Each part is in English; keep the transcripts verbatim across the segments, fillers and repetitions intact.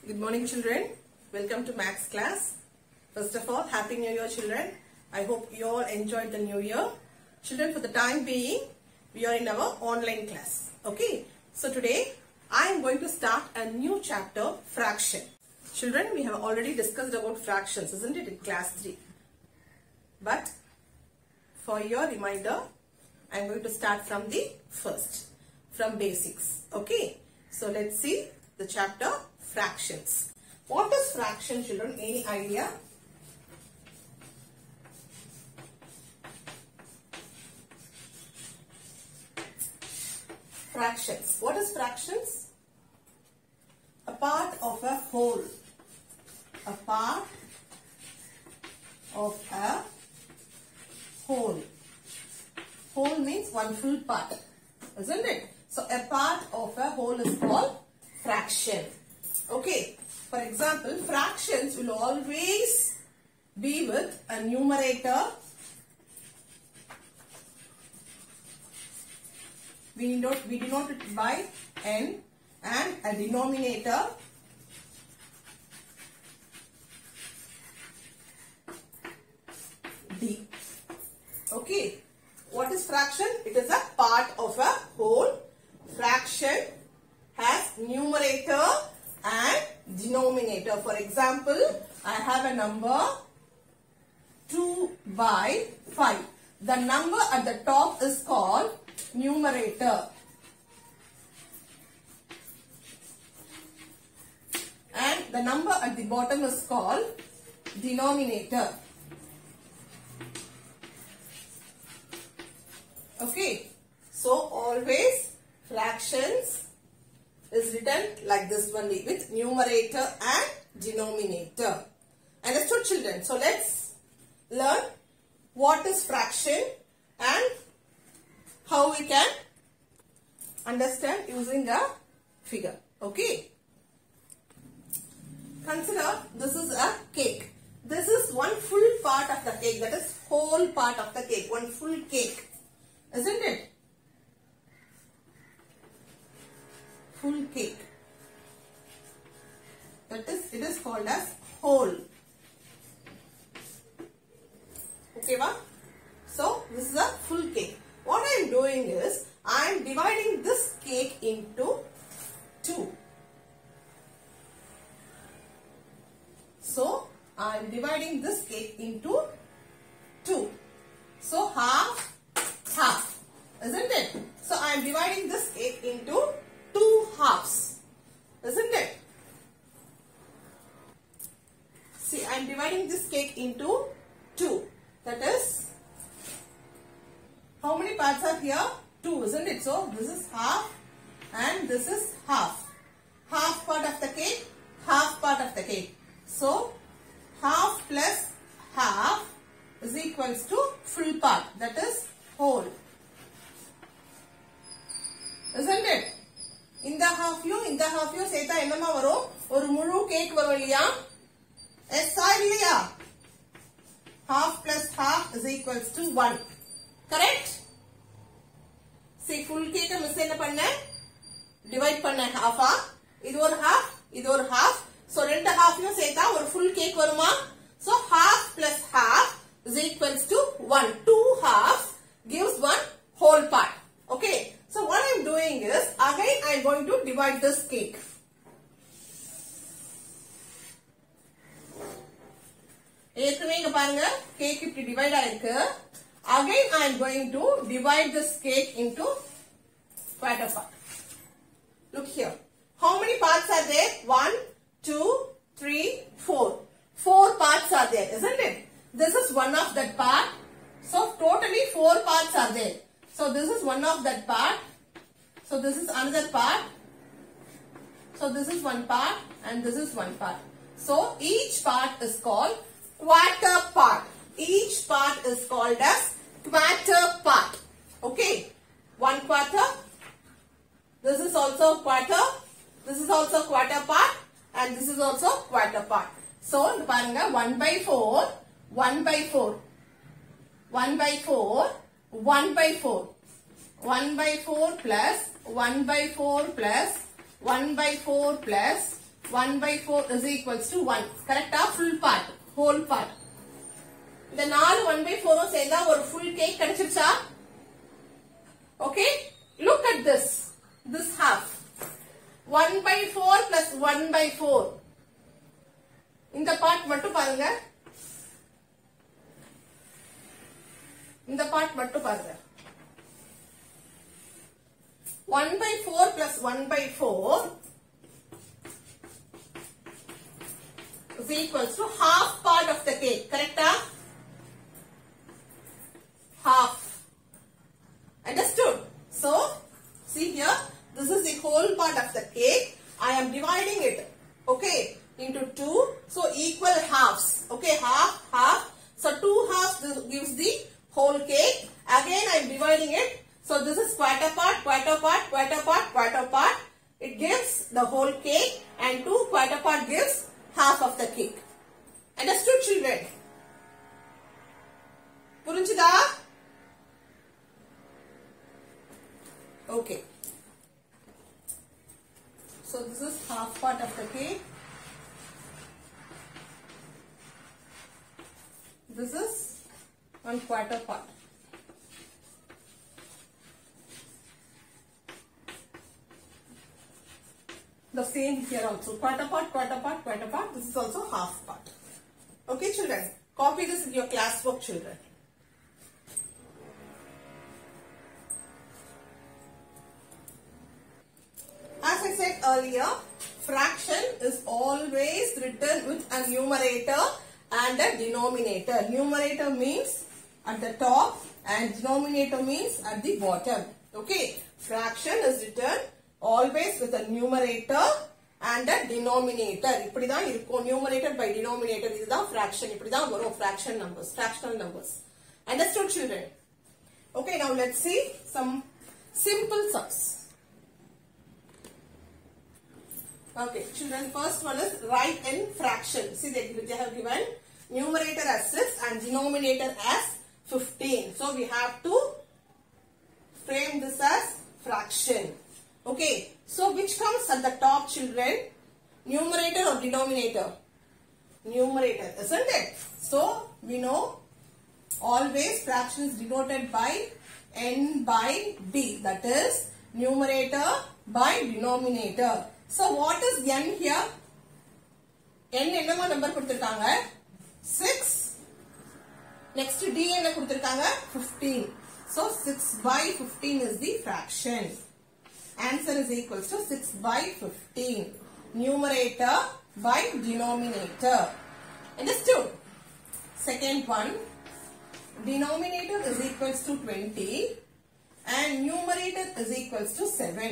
Good morning, children. Welcome to Maths class. First of all, Happy New Year, children. I hope you all enjoyed the New Year. Children, for the time being, we are in our online class. Okay. So today, I am going to start a new chapter, fraction. Children, we have already discussed about fractions, isn't it, in class three. But for your reminder, I am going to start from the first, from basics. Okay. So let's see the chapter fractions. What is fraction, children? Any idea? Fractions. What is fractions? A part of a whole. A part of a whole. Whole means one full part, isn't it? So a part of a whole is called fraction. Okay. For example, fractions will always be with a numerator. We denote, we denote it by n and a denominator d. Okay. What is fraction? It is a part of a whole. Fraction has numerator and denominator. For example, I have a number two by five. The number at the top is called numerator. And the number at the bottom is called denominator. Okay. So always fractions is written like this only, with numerator and denominator. Understood, children? So let's learn what is fraction and how we can understand using a figure. Okay. Consider this is a cake. This is one full part of the cake. That is whole part of the cake. One full cake. Isn't it? Full cake. That is, it is called as whole. Okay, va? So, this is a full cake. What I am doing is, I am dividing this cake into two. So, I am dividing this cake into two. So, half, half. Isn't it? So, I am dividing this cake into two halves. Isn't it? See, I am dividing this cake into two. That is, how many parts are here? Two, isn't it? So, this is half and this is half. Half part of the cake, half part of the cake. So, half plus half is equals to full part. That is whole. Isn't it? In the half you, in the half you, சேத்தா என்னமா வரும்? ஒரு முழு cake வரும் இல்லையா? Yes or இல்லையா? Half plus half is equals to one. Correct? See, full cake miss என்ன பண்ண? Divide பண்ண half ஆ? இது ஒரு half, இது ஒரு half. So, ரெண்டு half யும் சேத்தா ஒரு full cake வருமா? So, half plus half is equals to one. Two halves gives one whole part. Okay. So, what I am doing is, again I am going to divide this cake. ஏற்கனவே இங்க பாருங்க cake இப்படி divide ஆயிருக்கு. Again I am going to divide this cake into quarter part. Look here. How many parts are there? One, two, three, four. Four parts are there, isn't it? This is one of that part. So, totally four parts are there. So, this is one of that part. So, this is another part. So, this is one part and this is one part. So, each part is called quarter part. Each part is called as quarter part. Okay. One quarter. This is also quarter. This is also quarter part. And this is also quarter part. So, paranga one by four. one by four. one by four. one by four. one by four plus one by four plus one by four plus one by four is equals to one. Correct? Full part, whole part. The four one by four சேர்ந்தா ஒரு full cake கிடைச்சிருச்சா? Okay? Look at this. This half. one by four plus one by four. இந்த part மட்டும் பாருங்க. இந்த part மட்டும் பாருங்க. one by four plus one by four is equals to half part of the cake. Correct? Half. Understood? So, see here, this is the whole part of the cake. I am dividing it, okay, into two. So, equal halves. Okay, half, half. So, two halves gives the whole cake. Again, I am dividing it. So, this is quarter part, quarter part, quarter part, quarter part. It gives the whole cake, and two quarter part gives half of the cake. Understood, children? Purinchida? Okay. So this is half part of the cake. This is one quarter part. The same here also. Quarter part, quarter part, quarter part. This is also half part. Okay, children. Copy this in your classwork, children. As I said earlier, fraction is always written with a numerator and a denominator. Numerator means at the top and denominator means at the bottom. Okay, fraction is written always with a numerator and a denominator. இப்படிதான் இருக்கும். Numerator by denominator. இதுதான் fraction. இப்படிதான் வரும் fraction numbers, fractional numbers. Understood, children? Okay, now let's see some simple sums. Okay, children, first one is write in fraction. See, they, they have given numerator as six and denominator as fifteen. So, we have to frame this as fraction. Okay, so which comes at the top, children? Numerator or denominator? Numerator, isn't it? So, we know always fraction is denoted by n by d. That is numerator by denominator. So, what is n here? n என்னமா number கொடுத்திருக்காங்க? six. Next d என்ன கொடுத்திருக்காங்க? fifteen. So, six by fifteen is the fraction. Answer is equals to six by fifteen. Numerator by denominator. Understood? Second one. Denominator is equals to twenty and numerator is equals to seven.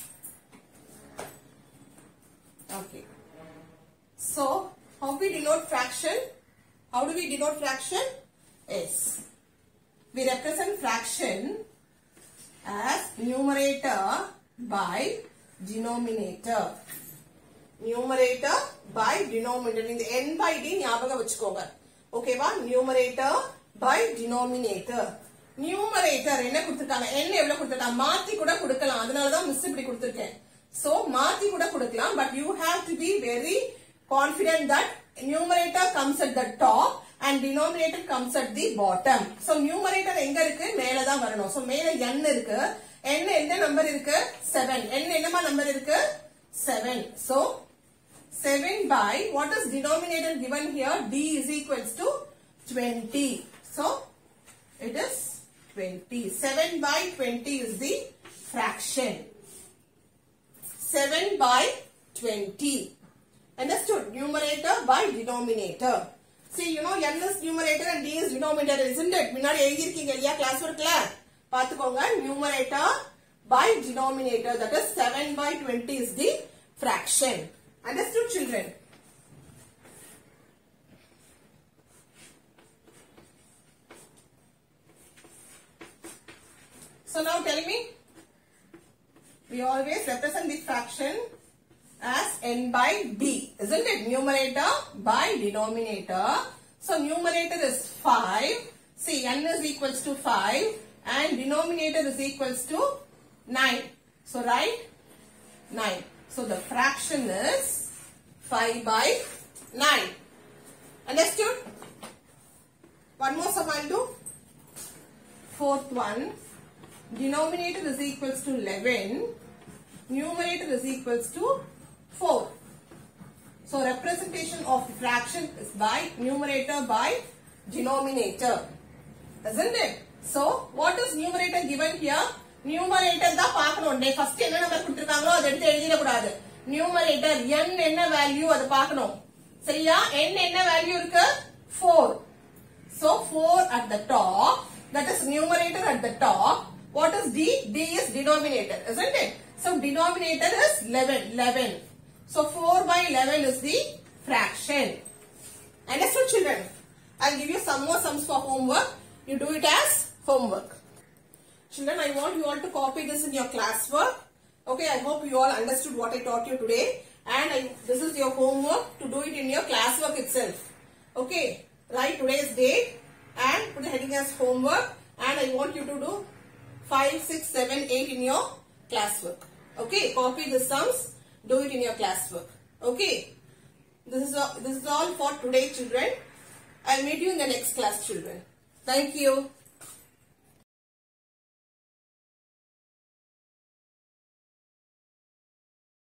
Okay. So, how we denote fraction? How do we denote fraction? Yes. We represent fraction as numerator by denominator. Numerator by denominator. In the n by d, ஞாபகம் வச்சுக்கோங்க. Okay வா? Numerator by denominator. Numerator என்ன கொடுத்திருக்காங்க? n எவ்வளவு கொடுத்திருக்காங்க? மாத்தி கூட கொடுக்கலாம். அதனால தான் மிஸ் இப்படி கொடுத்திருக்கேன். So, மாத்தி கூட கொடுக்கலாம், but you have to be very confident that numerator comes at the top and denominator comes at the bottom. So, numerator எங்க இருக்கு? மேல தான் வரணும். So, மேல n இருக்கு. n எந்த நம்பர் இருக்கு? seven. n என்னமா நம்பர் இருக்கு? seven. So, seven by, what is denominator given here? D is equals to twenty. So, it is twenty. seven by twenty is the fraction. seven by twenty. Understood? Numerator by denominator. See, you know, n is numerator and d is denominator, isn't it? முன்னாடி எழுதிருக்கீங்க இல்லையா class workல? பாத்துக்கோங்க. Numerator by denominator, that is seven by twenty is the fraction. Understood, children? So now tell me. We always represent the fraction as n by d, isn't it? Numerator by denominator. So, numerator is five. See, n is equals to five and denominator is equals to nine. So, write nine. So, the fraction is five by nine. Understood? One more sum I'll do. Fourth one. Denominator is equals to eleven. Numerator is equals to four. So representation of the fraction is by numerator by denominator. Isn't it? So what is numerator given here? Numerator da paakano. First enna number kuduthirukangalo adu eduthu ezhudira koodadhu. Numerator n enna value adu paakano. Seriya n enna value irukku? four. So four at the top. That is numerator at the top. What is d? D is denominator, isn't it? So denominator is eleven. eleven. So four by eleven is the fraction. Understood, children? I'll give you some more sums for homework. You do it as homework. Children, I want you all to copy this in your classwork. Okay, I hope you all understood what I taught you today. And I, this is your homework to do it in your classwork itself. Okay, write today's date and put the heading as homework. And I want you to do five, six, seven, eight in your classwork. Okay, copy the sums. Do it in your classwork. Okay. This is all, this is all for today, children. I'll meet you in the next class, children. Thank you.